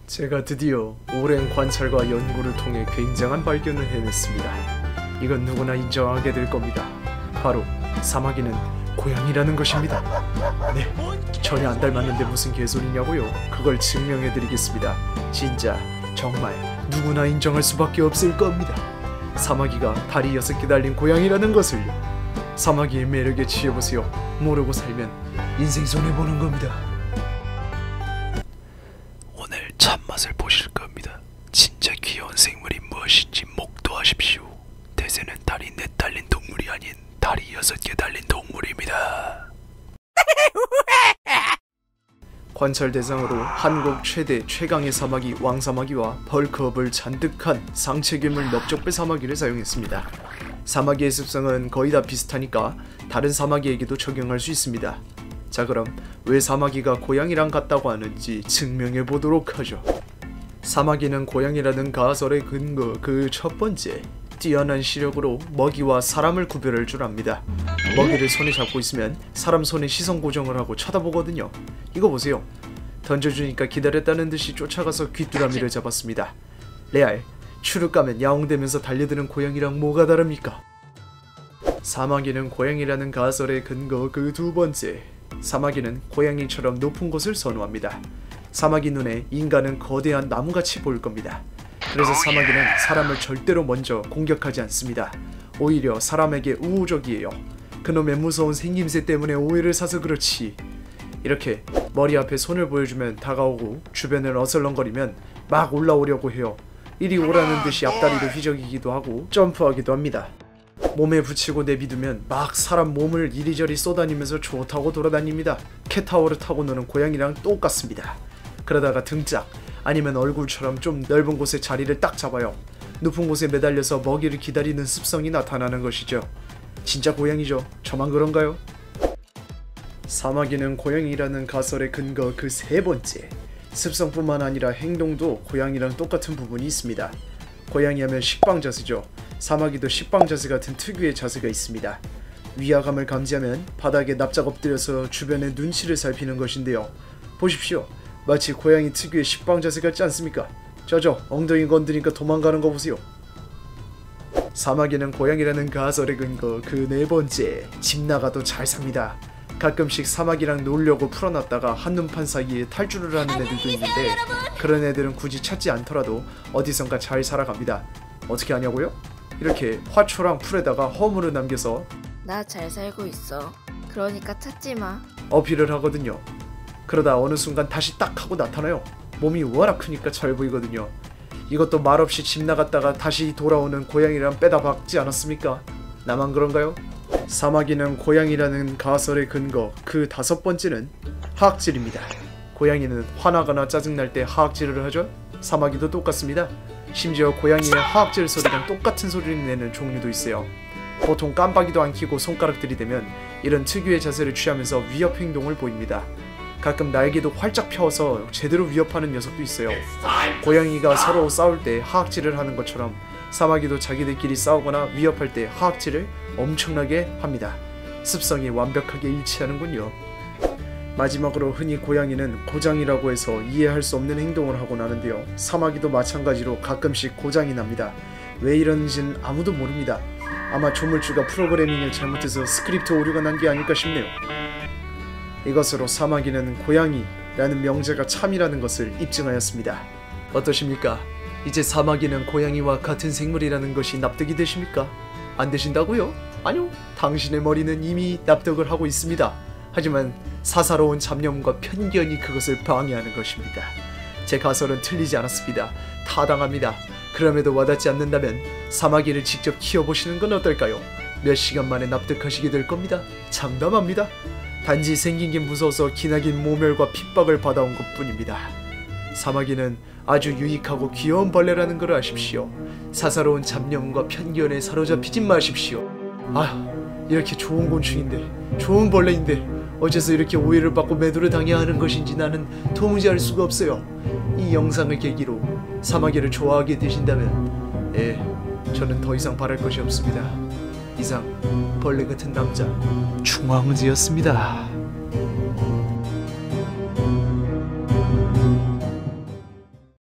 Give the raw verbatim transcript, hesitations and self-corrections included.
제가 드디어 오랜 관찰과 연구를 통해 굉장한 발견을 해냈습니다. 이건 누구나 인정하게 될 겁니다. 바로 사마귀는 고양이라는 것입니다. 네, 전혀 안 닮았는데 무슨 개소리냐고요? 그걸 증명해드리겠습니다. 진짜 정말 누구나 인정할 수밖에 없을 겁니다. 사마귀가 다리 여섯 개 달린 고양이라는 것을요. 사마귀의 매력에 취해보세요. 모르고 살면 인생 손해보는 겁니다. 오늘 참맛을 보실 겁니다. 진짜 귀여운 생물이 무엇인지 목도하십시오. 대세는 다리 넷 달린 동물이 아닌 다리 여섯 개 달린 동물입니다. 관찰 대상으로 한국 최대 최강의 사마귀 왕사마귀와 벌크업을 잔뜩한 상체괴물 넓적배 사마귀를 사용했습니다. 사마귀의 습성은 거의 다 비슷하니까 다른 사마귀에게도 적용할 수 있습니다. 자, 그럼 왜 사마귀가 고양이랑 같다고 하는지 증명해 보도록 하죠. 사마귀는 고양이라는 가설의 근거 그 첫 번째, 뛰어난 시력으로 먹이와 사람을 구별할 줄 압니다. 먹이를 손에 잡고 있으면 사람 손에 시선 고정을 하고 쳐다보거든요. 이거 보세요. 던져주니까 기다렸다는 듯이 쫓아가서 귀뚜라미를 잡았습니다. 레알, 추를 까면 야옹대면서 달려드는 고양이랑 뭐가 다릅니까? 사마귀는 고양이라는 가설의 근거 그 두 번째, 사마귀는 고양이처럼 높은 곳을 선호합니다. 사마귀 눈에 인간은 거대한 나무같이 보일 겁니다. 그래서 사마귀는 사람을 절대로 먼저 공격하지 않습니다. 오히려 사람에게 우호적이에요. 그놈의 무서운 생김새 때문에 오해를 사서 그렇지. 이렇게 머리 앞에 손을 보여주면 다가오고 주변을 어슬렁거리면 막 올라오려고 해요. 이리 오라는 듯이 앞다리를 휘저기기도 하고 점프하기도 합니다. 몸에 붙이고 내비두면 막 사람 몸을 이리저리 쏘다니면서 좋다고 돌아다닙니다. 캣타워를 타고 노는 고양이랑 똑같습니다. 그러다가 등짝 아니면 얼굴처럼 좀 넓은 곳에 자리를 딱 잡아요. 높은 곳에 매달려서 먹이를 기다리는 습성이 나타나는 것이죠. 진짜 고양이죠? 저만 그런가요? 사마귀는 고양이라는 가설의 근거 그 세 번째, 습성뿐만 아니라 행동도 고양이랑 똑같은 부분이 있습니다. 고양이 하면 식빵자세죠. 사마귀도 식빵자세 같은 특유의 자세가 있습니다. 위화감을 감지하면 바닥에 납작 엎드려서 주변의 눈치를 살피는 것인데요. 보십시오. 마치 고양이 특유의 식빵자세 같지 않습니까? 저저 엉덩이 건드니까 도망가는 거 보세요. 사마귀는 고양이라는 가설의 근거 그 네 번째, 집 나가도 잘 삽니다. 가끔씩 사마귀랑 놀려고 풀어놨다가 한눈판 사이에 탈출을 하는 애들도 있는데 그런 애들은 굳이 찾지 않더라도 어디선가 잘 살아갑니다. 어떻게 하냐고요? 이렇게 화초랑 풀에다가 허물을 남겨서 나 잘 살고 있어. 그러니까 찾지마 어필을 하거든요. 그러다 어느 순간 다시 딱 하고 나타나요. 몸이 워낙 크니까 잘 보이거든요. 이것도 말없이 집 나갔다가 다시 돌아오는 고양이랑 빼다 박지 않았습니까? 나만 그런가요? 사마귀는 고양이라는 가설의 근거 그 다섯 번째는 하악질입니다. 고양이는 화나거나 짜증날 때 하악질을 하죠? 사마귀도 똑같습니다. 심지어 고양이의 하악질 소리랑 똑같은 소리를 내는 종류도 있어요. 보통 깜빡이도 안 켜고 손가락 들이대면 이런 특유의 자세를 취하면서 위협 행동을 보입니다. 가끔 날개도 활짝 펴서 제대로 위협하는 녀석도 있어요. 고양이가 서로 싸울 때 하악질을 하는 것처럼 사마귀도 자기들끼리 싸우거나 위협할 때 하악질을 엄청나게 합니다. 습성이 완벽하게 일치하는군요. 마지막으로 흔히 고양이는 고장이라고 해서 이해할 수 없는 행동을 하곤 하는데요. 사마귀도 마찬가지로 가끔씩 고장이 납니다. 왜 이러는지는 아무도 모릅니다. 아마 조물주가 프로그래밍을 잘못해서 스크립트 오류가 난 게 아닐까 싶네요. 이것으로 사마귀는 고양이라는 명제가 참이라는 것을 입증하였습니다. 어떠십니까? 이제 사마귀는 고양이와 같은 생물이라는 것이 납득이 되십니까? 안 되신다고요? 아니요, 당신의 머리는 이미 납득을 하고 있습니다. 하지만 사사로운 잡념과 편견이 그것을 방해하는 것입니다. 제 가설은 틀리지 않았습니다. 타당합니다. 그럼에도 와닿지 않는다면 사마귀를 직접 키워보시는 건 어떨까요? 몇 시간 만에 납득하시게 될 겁니다. 장담합니다. 단지 생긴 게 무서워서 기나긴 모멸과 핍박을 받아온 것뿐입니다. 사마귀는 아주 유익하고 귀여운 벌레라는 걸 아십시오. 사사로운 잡념과 편견에 사로잡히지 마십시오. 아휴, 이렇게 좋은 곤충인데, 좋은 벌레인데 어째서 이렇게 오해를 받고 매도를 당해야 하는 것인지 나는 도무지 알 수가 없어요. 이 영상을 계기로 사마귀를 좋아하게 되신다면 예, 저는 더 이상 바랄 것이 없습니다. 이상 벌레 같은 남자 충황지였습니다.